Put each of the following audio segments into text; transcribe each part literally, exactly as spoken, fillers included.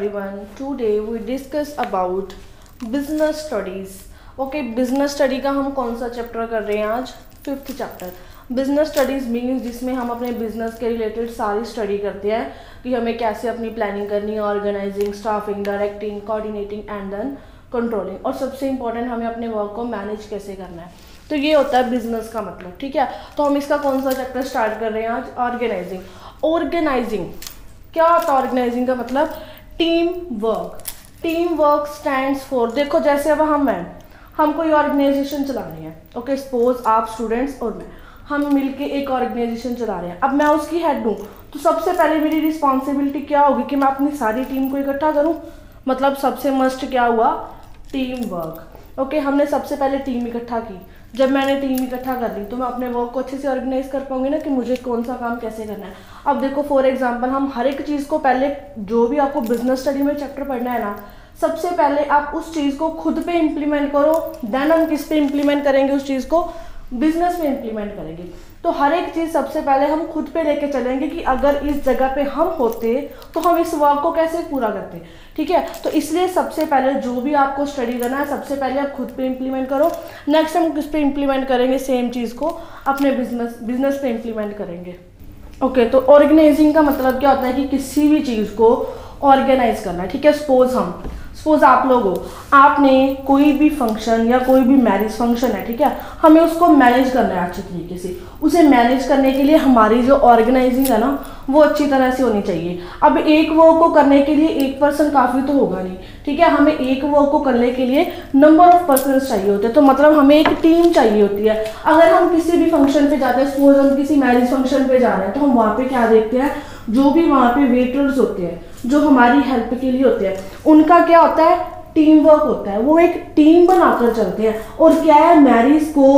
everyone. Today we discuss about business studies. Okay, business study का हम कौन सा चैप्टर कर रहे हैं आज? Fifth chapter. Business studies means जिसमें हम अपने बिजनेस के रिलेटेड सारी स्टडी करते हैं कि हमें कैसे अपनी प्लानिंग करनी है, organizing, staffing, directing, coordinating and then controlling, और सबसे इंपॉर्टेंट हमें अपने वर्क को मैनेज कैसे करना है. तो ये होता है बिजनेस का मतलब. ठीक है, तो हम इसका कौन सा चैप्टर स्टार्ट कर रहे हैं आज? ऑर्गेनाइजिंग. ऑर्गेनाइजिंग क्या होता है? ऑर्गेनाइजिंग का मतलब team work. Team work stands for, देखो जैसे अब हम हैं, हम कोई ऑर्गेनाइजेशन चला रहे हैं. ओके, सपोज आप स्टूडेंट्स और मैं, हम मिलके एक ऑर्गेनाइजेशन चला रहे हैं. अब मैं उसकी हेड हूँ, तो सबसे पहले मेरी रिस्पॉन्सिबिलिटी क्या होगी कि मैं अपनी सारी टीम को इकट्ठा करूँ. मतलब सबसे मस्ट क्या हुआ? Team work. ओके, हमने सबसे पहले टीम इकट्ठा की. जब मैंने टीम इकट्ठा कर ली तो मैं अपने वर्क को अच्छे से ऑर्गेनाइज कर पाऊंगी ना कि मुझे कौन सा काम कैसे करना है. अब देखो फॉर एग्जांपल, हम हर एक चीज़ को पहले, जो भी आपको बिजनेस स्टडी में चैप्टर पढ़ना है ना, सबसे पहले आप उस चीज़ को खुद पे इम्प्लीमेंट करो. देन हम किस पे इम्प्लीमेंट करेंगे? उस चीज़ को बिजनेस में इम्प्लीमेंट करेंगे. तो हर एक चीज़ सबसे पहले हम खुद पे लेके चलेंगे कि अगर इस जगह पे हम होते तो हम इस वर्क को कैसे पूरा करते. ठीक है, तो इसलिए सबसे पहले जो भी आपको स्टडी करना है, सबसे पहले आप खुद पे इम्प्लीमेंट करो. नेक्स्ट हम किस पे इम्प्लीमेंट करेंगे? सेम चीज़ को अपने बिजनेस बिजनेस पे इम्प्लीमेंट करेंगे. ओके, तो ऑर्गेनाइजिंग का मतलब क्या होता है कि किसी भी चीज़ को ऑर्गेनाइज करना है. ठीक है, सपोज हम सपोज आप लोग हो, आपने कोई भी फंक्शन या कोई भी मैरिज फंक्शन है, ठीक है, हमें उसको मैनेज करना है अच्छे तरीके से. उसे मैनेज करने के लिए हमारी जो ऑर्गेनाइजिंग है ना, वो अच्छी तरह से होनी चाहिए. अब एक वर्क को करने के लिए एक पर्सन काफ़ी तो होगा नहीं. ठीक है, हमें एक वर्क को करने के लिए नंबर ऑफ पर्सन चाहिए होते हैं. तो मतलब हमें एक टीम चाहिए होती है. अगर हम किसी भी फंक्शन पे जाते हैं, सपोज हम किसी मैरिज फंक्शन पे जा रहे हैं, तो हम वहाँ पे क्या देखते हैं? जो भी वहाँ पे वेटर्स होते हैं, जो हमारी हेल्प के लिए होते हैं, उनका क्या होता है? टीम वर्क होता है. वो एक टीम बनाकर चलते हैं. और क्या है, मैरिज को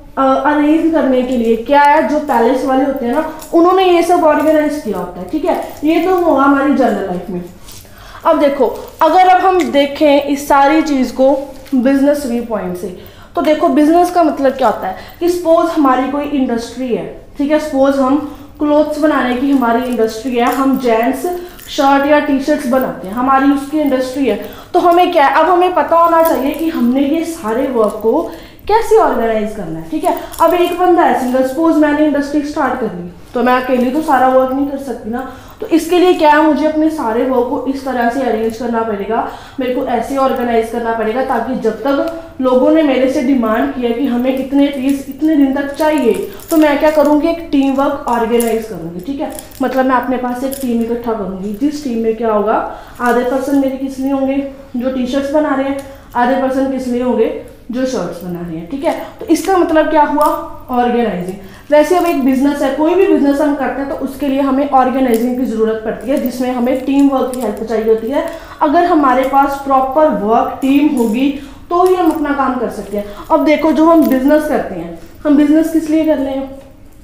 अरेंज करने के लिए क्या है, जो पैलेस वाले होते हैं ना, उन्होंने ये सब ऑर्गेनाइज किया होता है. ठीक है, ये तो हुआ हमारी जनरल लाइफ में. अब देखो, अगर अब हम देखें इस सारी चीज़ को बिजनेस व्यू पॉइंट से, तो देखो बिजनेस का मतलब क्या होता है कि सपोज हमारी कोई इंडस्ट्री है. ठीक है, सपोज हम क्लोथ्स बनाने की हमारी इंडस्ट्री है, हम जेंट्स शर्ट या टी शर्ट्स बनाते हैं, हमारी उसकी इंडस्ट्री है. तो हमें क्या है, अब हमें पता होना चाहिए कि हमने ये सारे वर्क को कैसे ऑर्गेनाइज करना है. ठीक है, अब एक बंदा है सिंगल, सपोज मैंने इंडस्ट्री स्टार्ट कर ली, तो मैं अकेली तो सारा वर्क नहीं कर सकती ना. तो इसके लिए क्या है, मुझे अपने सारे वर्क को इस तरह से अरेंज करना पड़ेगा, मेरे को ऐसे ऑर्गेनाइज करना पड़ेगा ताकि जब तक लोगों ने मेरे से डिमांड किया कि हमें इतने पीस इतने दिन तक चाहिए, तो मैं क्या करूँगी? एक टीम वर्क ऑर्गेनाइज करूँगी. ठीक है, मतलब मैं अपने पास एक टीम इकट्ठा करूँगी. जिस टीम में क्या होगा, आधे पर्सन मेरे किस लिए होंगे? जो टी शर्ट्स बना रहे हैं. आधे पर्सन किस लिए होंगे? जो शर्ट्स बना रहे हैं. ठीक है, तो इसका मतलब क्या हुआ? ऑर्गेनाइजिंग. वैसे अब एक बिजनेस है, कोई भी बिजनेस हम करते हैं तो उसके लिए हमें ऑर्गेनाइजिंग की ज़रूरत पड़ती है, जिसमें हमें टीम वर्क की हेल्प चाहिए होती है. अगर हमारे पास प्रॉपर वर्क टीम होगी तो ही हम अपना काम कर सकते हैं. अब देखो, जो हम बिजनेस करते हैं, हम बिजनेस किस लिए कर रहे हैं?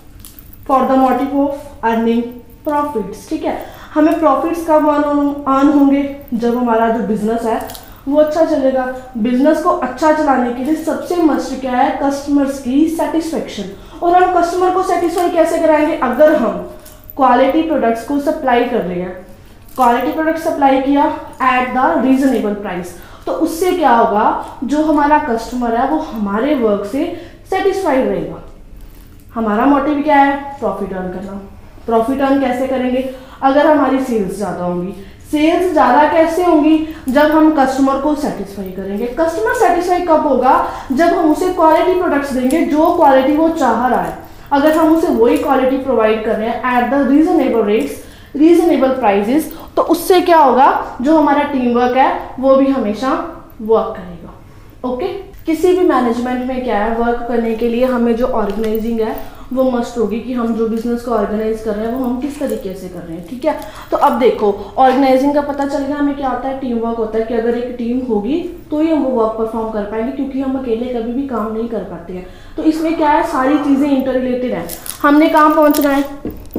For the motive of earning profits. ठीक है, हमें प्रॉफिट्स कब अर्न होंगे? जब हमारा जो बिजनेस है वो अच्छा चलेगा. बिजनेस को अच्छा चलाने के लिए सबसे मस्ट क्या है? कस्टमर्स की सेटिस्फेक्शन. और हम कस्टमर को सेटिस्फाई कैसे कराएंगे? अगर हम क्वालिटी प्रोडक्ट्स को सप्लाई कर रहे हैं, क्वालिटी प्रोडक्ट सप्लाई किया एट द रीजनेबल प्राइस, तो उससे क्या होगा? जो हमारा कस्टमर है वो हमारे वर्क से सेटिस्फाइड रहेगा. हमारा मोटिव क्या है? प्रॉफिट अर्न करना. प्रॉफिट अर्न कैसे करेंगे? अगर हमारी सेल्स ज़्यादा होंगी. सेल्स ज़्यादा कैसे होंगी? जब हम कस्टमर को सेटिस्फाई करेंगे. कस्टमर सेटिस्फाई कब होगा? जब हम उसे क्वालिटी प्रोडक्ट्स देंगे, जो क्वालिटी वो चाह रहा है. अगर हम उसे वही क्वालिटी प्रोवाइड कर रहे हैं at the reasonable rates, reasonable prices, तो उससे क्या होगा? जो हमारा टीम वर्क है वो भी हमेशा वर्क करेगा. ओके, किसी भी मैनेजमेंट में क्या है, वर्क करने के लिए हमें जो ऑर्गेनाइजिंग है वो मस्ट होगी कि हम जो बिजनेस को ऑर्गेनाइज कर रहे हैं वो हम किस तरीके से कर रहे हैं. ठीक है, तो अब देखो ऑर्गेनाइजिंग का पता चल गया हमें क्या होता है. टीम वर्क होता है कि अगर एक टीम होगी तो ही हम वो वर्क परफॉर्म कर पाएंगे, क्योंकि हम अकेले कभी भी काम नहीं कर पाते हैं. तो इसमें क्या है, सारी चीज़ें इंटर रिलेटेड हैं. हमने कहाँ पहुँचना है?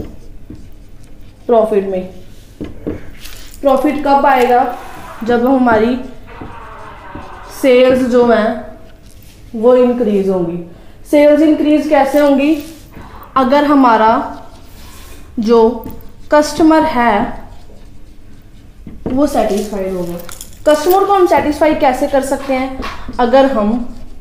प्रॉफिट में. प्रॉफिट कब आएगा? जब हमारी सेल्स जो हैं वो इंक्रीज होंगी. सेल्स इंक्रीज कैसे होंगी? अगर हमारा जो कस्टमर है वो सेटिस्फाइड हो गया। कस्टमर को हम सेटिस्फाई कैसे कर सकते हैं? अगर हम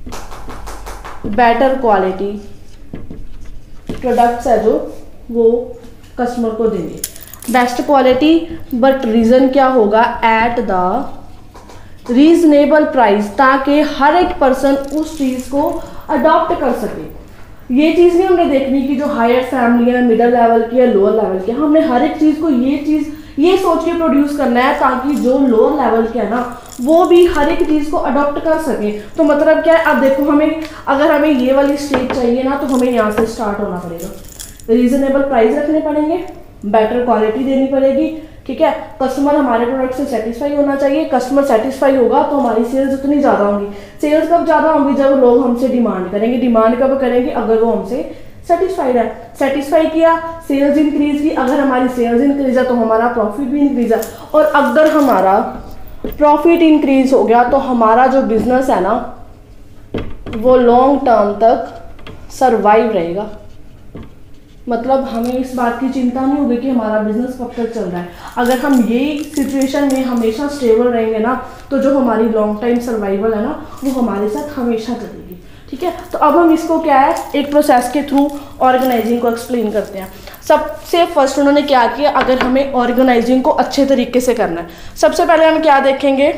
बेटर क्वालिटी प्रोडक्ट्स है जो वो कस्टमर को देंगे, बेस्ट क्वालिटी, बट रीज़न क्या होगा? एट द रीजनेबल प्राइस, ताकि हर एक पर्सन उस चीज़ को अडॉप्ट कर सके। ये चीज़ नहीं हमने देखनी कि जो हायर फैमिली है, मिडिल लेवल की है, लोअर लेवल की है, हमने हर एक चीज़ को ये चीज़ ये सोच के प्रोड्यूस करना है ताकि जो लोअर लेवल के है ना वो भी हर एक चीज़ को अडॉप्ट कर सके। तो मतलब क्या है, अब देखो हमें अगर हमें ये वाली स्टेज चाहिए ना तो हमें यहाँ से स्टार्ट होना पड़ेगा। रीजनेबल प्राइस रखने पड़ेंगे, बेटर क्वालिटी देनी पड़ेगी, ठीक है। कस्टमर हमारे प्रोडक्ट से सेटिस्फाई होना चाहिए। कस्टमर सेटिस्फाई होगा तो हमारी सेल्स उतनी ज़्यादा होंगी। सेल्स कब ज़्यादा होंगी? जब लोग हमसे डिमांड करेंगे। डिमांड कब करेंगे? अगर वो हमसे सेटिस्फाइड है। सेटिस्फाई किया, सेल्स इंक्रीज की। अगर हमारी सेल्स इंक्रीज है तो हमारा प्रॉफिट भी इंक्रीज है। और अगर हमारा प्रॉफिट इंक्रीज हो गया तो हमारा जो बिजनेस है ना वो लॉन्ग टर्म तक सरवाइव रहेगा। मतलब हमें इस बात की चिंता नहीं होगी कि हमारा बिजनेस कब तक चल रहा है। अगर हम यही सिचुएशन में हमेशा स्टेबल रहेंगे ना तो जो हमारी लॉन्ग टाइम सर्वाइवल है ना वो हमारे साथ हमेशा चलेगी, ठीक है। तो अब हम इसको क्या है एक प्रोसेस के थ्रू ऑर्गेनाइजिंग को एक्सप्लेन करते हैं। सबसे फर्स्ट उन्होंने क्या किया, अगर हमें ऑर्गेनाइजिंग को अच्छे तरीके से करना है, सबसे पहले हम क्या देखेंगे?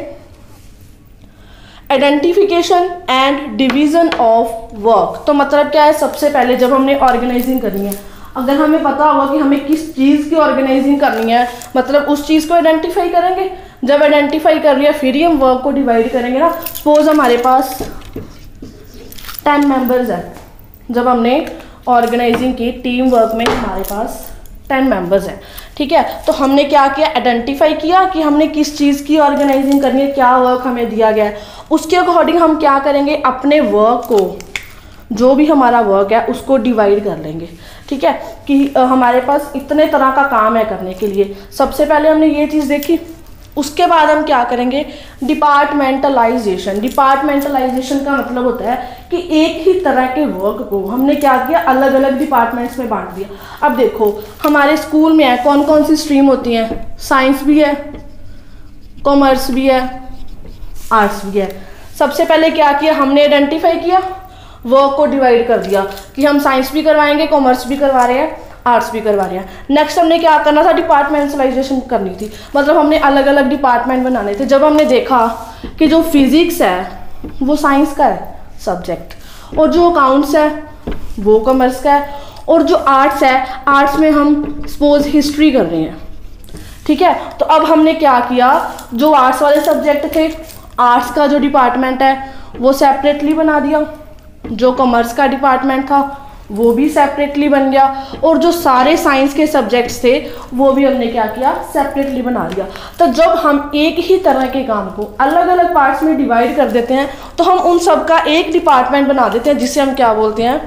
Identification and division of work. तो मतलब क्या है, सबसे पहले जब हमने ऑर्गेनाइजिंग करनी है, अगर हमें पता होगा कि हमें किस चीज़ की ऑर्गेनाइजिंग करनी है, मतलब उस चीज़ को आइडेंटिफाई करेंगे। जब आइडेंटिफाई कर लिया फिर ही हम वर्क को डिवाइड करेंगे ना। सपोज हमारे पास टेन मेंबर्स है, जब हमने ऑर्गेनाइजिंग की टीम वर्क में हमारे पास टेन मेंबर्स हैं, ठीक है। तो हमने क्या किया? आइडेंटिफाई किया कि हमने किस चीज़ की ऑर्गेनाइजिंग करनी है, क्या वर्क हमें दिया गया है। उसके अकॉर्डिंग हम क्या करेंगे? अपने वर्क को, जो भी हमारा वर्क है उसको डिवाइड कर लेंगे, ठीक है। कि आ, हमारे पास इतने तरह का काम है करने के लिए। सबसे पहले हमने ये चीज़ देखी। उसके बाद हम क्या करेंगे? डिपार्टमेंटलाइजेशन। डिपार्टमेंटलाइजेशन का मतलब होता है कि एक ही तरह के वर्क को हमने क्या किया? अलग अलग डिपार्टमेंट्स में बांट दिया। अब देखो हमारे स्कूल में है कौन कौन सी स्ट्रीम होती हैं? साइंस भी है, कॉमर्स भी है, आर्ट्स भी है। सबसे पहले क्या किया? हमने आइडेंटिफाई किया, वर्क को डिवाइड कर दिया कि हम साइंस भी करवाएंगे, कॉमर्स भी करवा रहे हैं, आर्ट्स भी करवा रहे हैं। नेक्स्ट हमने क्या करना था? डिपार्टमेंटलाइजेशन करनी थी, मतलब हमने अलग अलग डिपार्टमेंट बनाने थे। जब हमने देखा कि जो फिजिक्स है वो साइंस का है सब्जेक्ट, और जो अकाउंट्स है वो कॉमर्स का है, और जो आर्ट्स है, आर्ट्स में हम सपोज हिस्ट्री कर रहे हैं, ठीक है। तो अब हमने क्या किया? जो आर्ट्स वाले सब्जेक्ट थे, आर्ट्स का जो डिपार्टमेंट है वो सेपरेटली बना दिया, जो कॉमर्स का डिपार्टमेंट था वो भी सेपरेटली बन गया, और जो सारे साइंस के सब्जेक्ट्स थे वो भी हमने क्या किया? सेपरेटली बना दिया। तो जब हम एक ही तरह के काम को अलग अलग पार्ट्स में डिवाइड कर देते हैं तो हम उन सब का एक डिपार्टमेंट बना देते हैं, जिसे हम क्या बोलते हैं?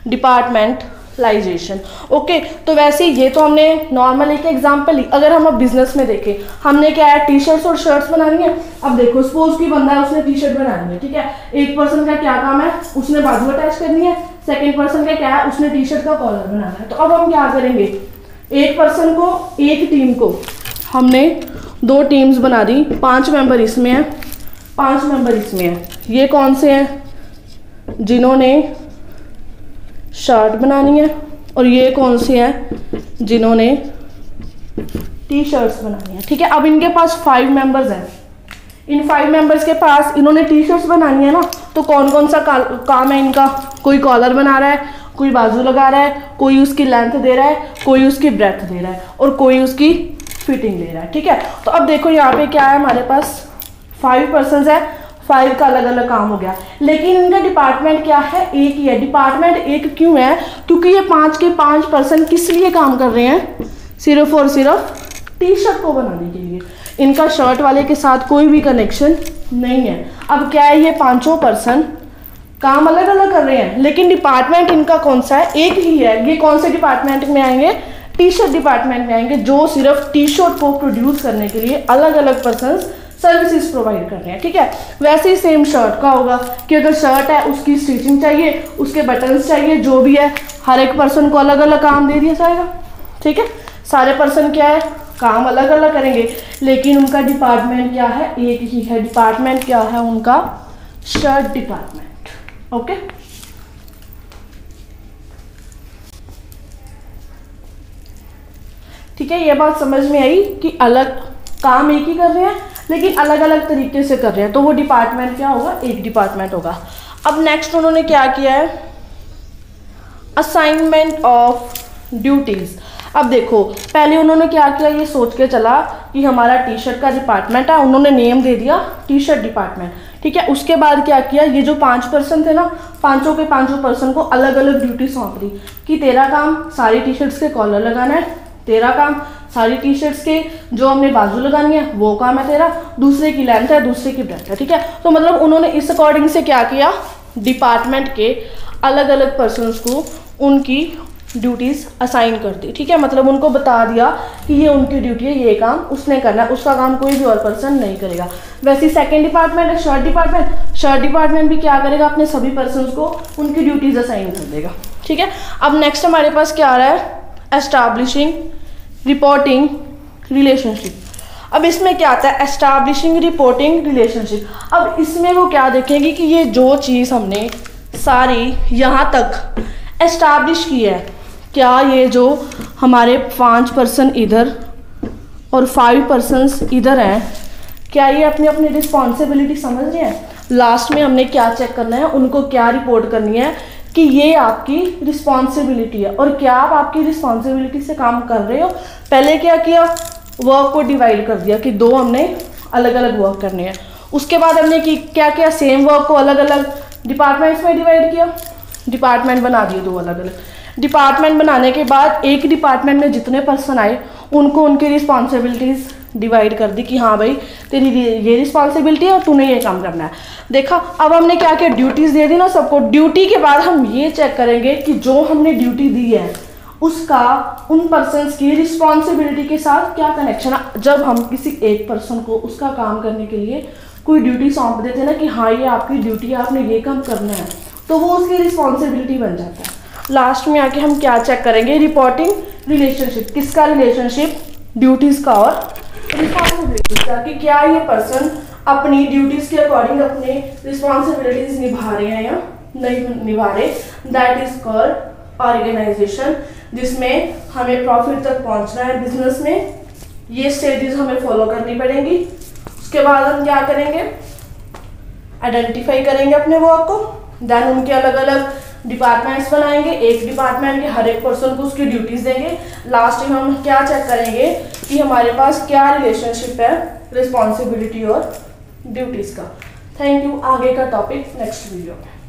डिपार्टमेंटलाइजेशन। ओके, तो वैसे ये तो हमने नॉर्मल एक एग्जांपल ली। अगर हम अब बिजनेस में देखें, हमने क्या है? टी शर्ट्स और शर्ट्स बनानी है। अब देखो सपोज की बंदा है, उसने टी शर्ट बनानी है, ठीक है। एक पर्सन का क्या काम है? उसने बाजू अटैच करनी है। सेकेंड पर्सन का क्या है? उसने टी शर्ट का कॉलर बनाना है। तो अब हम क्या करेंगे? एक पर्सन को, एक टीम को हमने दो टीम्स बना दी, पांच मेंबर इसमें है, पांच मेंबर इसमें है। ये कौन से हैं? जिन्होंने शर्ट बनानी है, और ये कौन से हैं? जिन्होंने टी शर्ट्स बनानी है, ठीक है। अब इनके पास फाइव मेंबर्स हैं। इन फाइव मेंबर्स के पास इन्होंने टी शर्ट्स बनानी है ना, तो कौन कौन सा का, काम है इनका? कोई कॉलर बना रहा है, कोई बाजू लगा रहा है, कोई उसकी लेंथ दे रहा है, कोई उसकी ब्रेथ दे रहा है, और कोई उसकी फिटिंग ले रहा है, ठीक है। तो अब देखो यहाँ पे क्या है? हमारे पास फाइव पर्सन है, फाइव का अलग अलग काम हो गया, लेकिन इनका डिपार्टमेंट क्या है? एक ही है। डिपार्टमेंट एक क्यों है? क्योंकि ये पांच के पांच पर्सन किस लिए काम कर रहे हैं? सिर्फ और सिर्फ टी शर्ट को बनाने के लिए। इनका शर्ट वाले के साथ कोई भी कनेक्शन नहीं है। अब क्या है? ये पांचों पर्सन काम अलग अलग कर रहे हैं, लेकिन डिपार्टमेंट इनका कौन सा है? एक ही है। ये कौन से डिपार्टमेंट में आएंगे? टी शर्ट डिपार्टमेंट में आएंगे, जो सिर्फ टी शर्ट को प्रोड्यूस करने के लिए अलग अलग पर्सन सर्विसेज प्रोवाइड कर रहे हैं, ठीक है। वैसे ही सेम शर्ट का होगा कि अगर शर्ट है उसकी स्टिचिंग चाहिए, उसके बटन्स चाहिए, जो भी है, हर एक पर्सन को अलग अलग काम दे दिया जाएगा, ठीक है। सारे पर्सन क्या है? काम अलग अलग करेंगे लेकिन उनका डिपार्टमेंट क्या है, एक ही है। डिपार्टमेंट क्या है उनका, शर्ट डिपार्टमेंट। ओके, ठीक है, ये बात समझ में आई कि अलग काम एक ही कर रहे हैं लेकिन अलग अलग तरीके से कर रहे हैं, तो वो डिपार्टमेंट क्या होगा, एक डिपार्टमेंट होगा। अब नेक्स्ट उन्होंने क्या किया है, असाइनमेंट ऑफ ड्यूटीज। अब देखो पहले उन्होंने क्या किया, ये सोच के चला कि हमारा टी शर्ट का डिपार्टमेंट है, उन्होंने नेम दे दिया टी शर्ट डिपार्टमेंट, ठीक है। उसके बाद क्या किया, ये जो पांच पर्सन थे ना, पांचों के पांचों पर्सन को अलग अलग ड्यूटी सौंप दी कि तेरा काम सारी टी शर्ट्स के कॉलर लगाना है, तेरा काम सारी टी शर्ट्स के जो हमने बाजू लगानी है वो काम है तेरा, दूसरे की लेंथ है, दूसरे की ब्रेथ है, ठीक है। तो मतलब उन्होंने इस अकॉर्डिंग से क्या किया, डिपार्टमेंट के अलग अलग पर्सन्स को उनकी ड्यूटीज़ असाइन कर दी, ठीक है। मतलब उनको बता दिया कि ये उनकी ड्यूटी है, ये काम उसने करना है, उसका काम कोई भी और पर्सन नहीं करेगा। वैसे सेकंड डिपार्टमेंट है शर्ट डिपार्टमेंट, शर्ट डिपार्टमेंट भी क्या करेगा, अपने सभी पर्सन्स को उनकी ड्यूटीज़ असाइन कर देगा, ठीक है। अब नेक्स्ट हमारे पास क्या आ रहा है, एस्टैब्लिशिंग रिपोर्टिंग रिलेशनशिप। अब इसमें क्या आता है, एस्टैब्लिशिंग रिपोर्टिंग रिलेशनशिप। अब इसमें वो क्या देखेंगे कि ये जो चीज़ हमने सारी यहाँ तक एस्टैब्लिश की है, क्या ये जो हमारे पांच पर्सन इधर और फाइव पर्सन्स इधर हैं, क्या ये अपनी अपनी रिस्पॉन्सिबिलिटी समझ रहे हैं। लास्ट में हमने क्या चेक करना है, उनको क्या रिपोर्ट करनी है कि ये आपकी रिस्पॉन्सिबिलिटी है और क्या आप आपकी रिस्पॉन्सिबिलिटी से काम कर रहे हो। पहले क्या किया, वर्क को डिवाइड कर दिया कि दो हमने अलग अलग वर्क करने हैं। उसके बाद हमने कि क्या किया, सेम वर्क को अलग अलग डिपार्टमेंट्स में डिवाइड किया, डिपार्टमेंट बना दिए दो अलग अलग। डिपार्टमेंट बनाने के बाद एक डिपार्टमेंट में जितने पर्सन आए उनको उनकी रिस्पॉन्सिबिलिटीज़ डिवाइड कर दी कि हाँ भाई तेरी ये रिस्पॉन्सिबिलिटी है और तूने ये काम करना है। देखा, अब हमने क्या किया, ड्यूटीज़ दे दी ना सबको। ड्यूटी के बाद हम ये चेक करेंगे कि जो हमने ड्यूटी दी है उसका उन पर्सन्स की रिस्पॉन्सिबिलिटी के साथ क्या कनेक्शन है। जब हम किसी एक पर्सन को उसका काम करने के लिए कोई ड्यूटी सौंप देते हैं ना कि हाँ ये आपकी ड्यूटी है, आपने ये काम करना है, तो वो उसकी रिस्पॉन्सिबिलिटी बन जाता है। लास्ट में आके हम क्या चेक करेंगे, रिपोर्टिंग रिलेशनशिप। किसका रिलेशनशिप, ड्यूटीज़ का और रिस्पॉन्सिबिलिटीज का, कि क्या ये पर्सन अपनी ड्यूटीज़ के अकॉर्डिंग अपने रिस्पॉन्सिबिलिटीज निभा रहे हैं या नहीं निभा रहे। दैट इज कॉल्ड ऑर्गेनाइजेशन, जिसमें हमें प्रॉफिट तक पहुंचना है बिजनेस में। ये स्टेजेस हमें फॉलो करनी पड़ेंगी। उसके बाद हम क्या करेंगे, आइडेंटिफाई करेंगे अपने वर्क को, देन उनके अलग अलग डिपार्टमेंट्स बनाएंगे, एक डिपार्टमेंट के हर एक पर्सन को उसकी ड्यूटीज देंगे। लास्ट में हम क्या चेक करेंगे कि हमारे पास क्या रिलेशनशिप है रिस्पॉन्सिबिलिटी और ड्यूटीज का। Thank you. आगे का टॉपिक नेक्स्ट वीडियो में।